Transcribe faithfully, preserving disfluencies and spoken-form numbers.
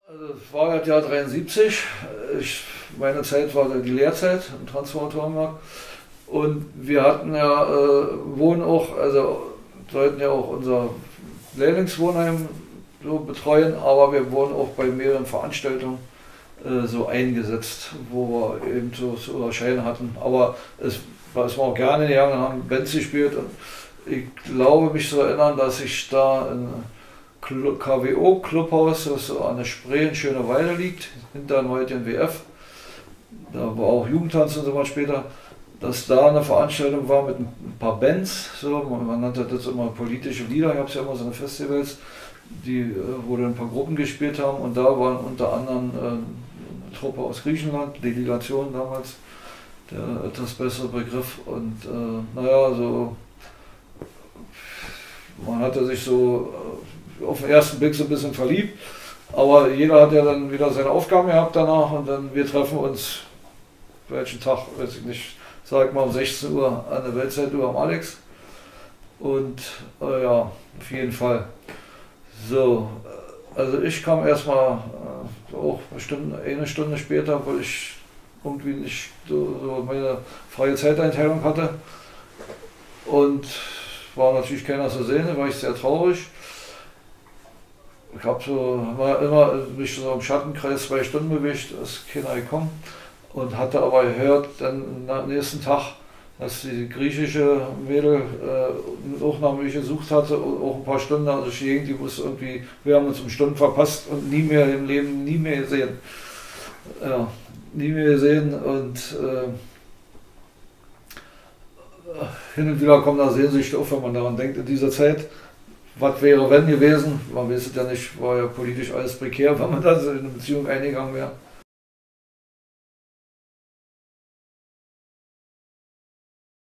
Also es war ja das Jahr dreiundsiebzig. Ich, meine Zeit war die Lehrzeit im Transformatorenmarkt. Und wir hatten ja äh, Wohnen auch, also sollten ja auch unser Lehrlingswohnheim so betreuen, aber wir wurden auch bei mehreren Veranstaltungen äh, so eingesetzt, wo wir eben so zu erscheinen hatten. Aber es, es war auch gerne gegangen, haben Bands gespielt und ich glaube mich zu erinnern, dass ich da in K W O Clubhaus, das so an der Spree in Schöneweide liegt, hinter dem heutigen W F, da war auch Jugendtanz und so was später, dass da eine Veranstaltung war mit ein paar Bands, so, man, man nannte das immer politische Lieder, gab es ja immer so eine Festivals, die, wo dann ein paar Gruppen gespielt haben und da waren unter anderem äh, eine Truppe aus Griechenland, Delegation damals, der etwas bessere Begriff und äh, naja, so, man hatte sich so auf den ersten Blick so ein bisschen verliebt, aber jeder hat ja dann wieder seine Aufgaben gehabt danach und dann wir treffen uns, welchen Tag, weiß ich nicht, sag mal um sechzehn Uhr an der Weltzeituhr am Alex und äh, ja, auf jeden Fall. So, also ich kam erstmal äh, auch bestimmt eine Stunde später, weil ich irgendwie nicht so, so meine freie Zeiteinteilung hatte und war natürlich keiner zu sehen, da war ich sehr traurig. Ich habe so war immer mich so im Schattenkreis zwei Stunden bewegt, da ist keiner gekommen und hatte aber gehört dann am nächsten Tag, dass die griechische Mädel äh, auch nach mir gesucht hatte, auch ein paar Stunden, also ich die Gegend, die wusste irgendwie, wir haben uns um Stunden verpasst und nie mehr im Leben, nie mehr gesehen. Ja, nie mehr gesehen und äh, hin und wieder kommen da Sehnsüchte auf, wenn man daran denkt, in dieser Zeit, was wäre wenn gewesen, man weiß es ja nicht, war ja politisch alles prekär, wenn man da so in eine Beziehung eingegangen wäre.